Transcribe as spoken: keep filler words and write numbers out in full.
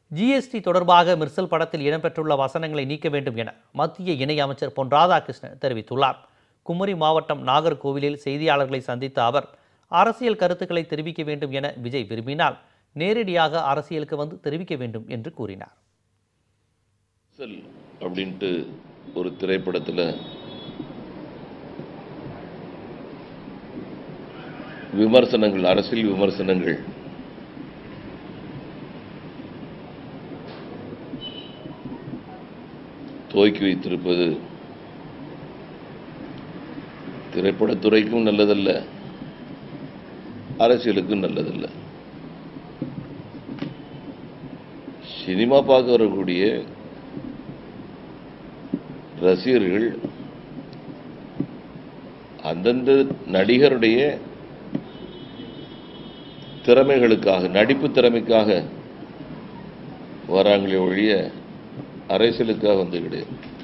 GST தொடர்பாக மெர்சல் படத்தில் இடம்பெற்றுள்ள வசனங்களை நீக்க வேண்டும் என மத்திய இணையமைச்சர் பொன் ராதாகிருஷ்ணன் தெரிவித்துள்ளார். குமரி மாவட்டம் நாகர்கோவிலில் செய்தியாளர்களை சந்தித்த அவர், அரசியல் கருத்துக்களை தெரிவிக்க வேண்டும் என விஜய் விரும்பினால் நேரடியாக அரசியலுக்கு வந்து தெரிவிக்க வேண்டும் என்று கூறினார். அப்படின்ட்டு ஒரு திரைப்படத்தில் விமர்சனங்கள், அரசியல் விமர்சனங்கள் துவக்கி வைத்திருப்பது திரைப்படத்துறைக்கும் நல்லதல்ல, அரசியலுக்கும் நல்லதல்ல. சினிமா பார்க்க வரக்கூடிய ரசிகர்கள் அந்தந்த நடிகருடைய திறமைகளுக்காக, நடிப்பு திறமைக்காக வராங்களே ஒழிய அரசியலுக்காக வந்து கிடையாது.